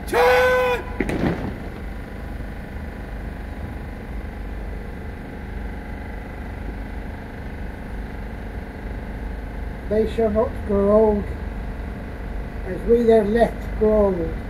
Turn! They shall not grow old, as we their left grow old.